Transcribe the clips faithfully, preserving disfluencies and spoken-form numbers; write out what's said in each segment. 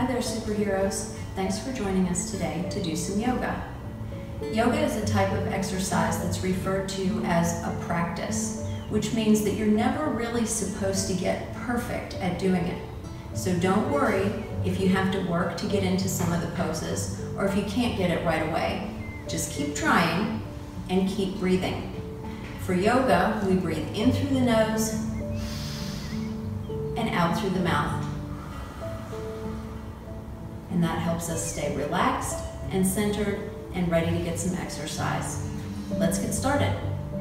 Hi there, superheroes. Thanks for joining us today to do some yoga. Yoga is a type of exercise that's referred to as a practice, which means that you're never really supposed to get perfect at doing it. So don't worry if you have to work to get into some of the poses or if you can't get it right away. Just keep trying and keep breathing. For yoga, we breathe in through the nose and out through the mouth. And that helps us stay relaxed and centered and ready to get some exercise. Let's get started.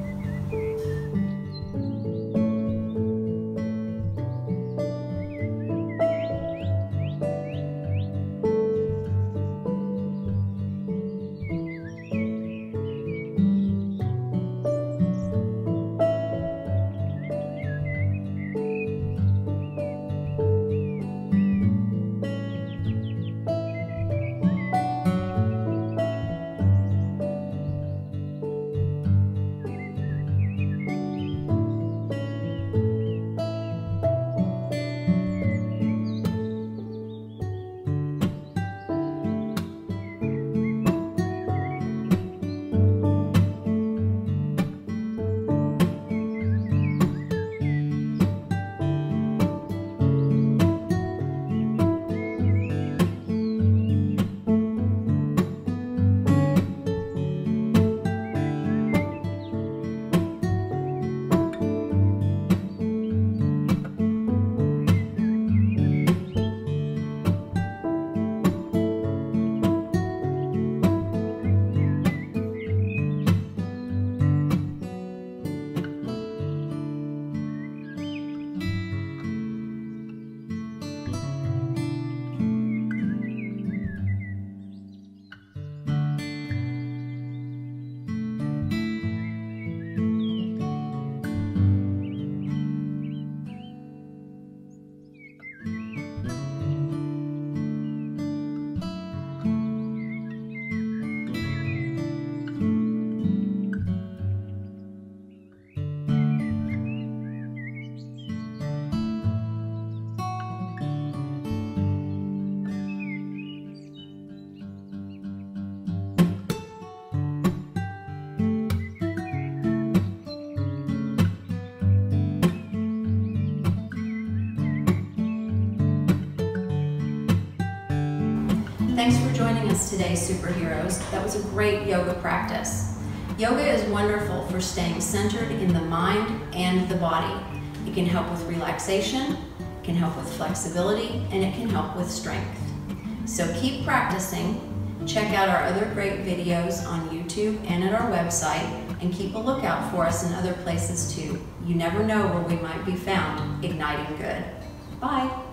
Thanks for joining us today, superheroes. That was a great yoga practice. Yoga is wonderful for staying centered in the mind and the body. It can help with relaxation, it can help with flexibility, and it can help with strength. So keep practicing. Check out our other great videos on YouTube and at our website, and keep a lookout for us in other places too. You never know where we might be found igniting good. Bye.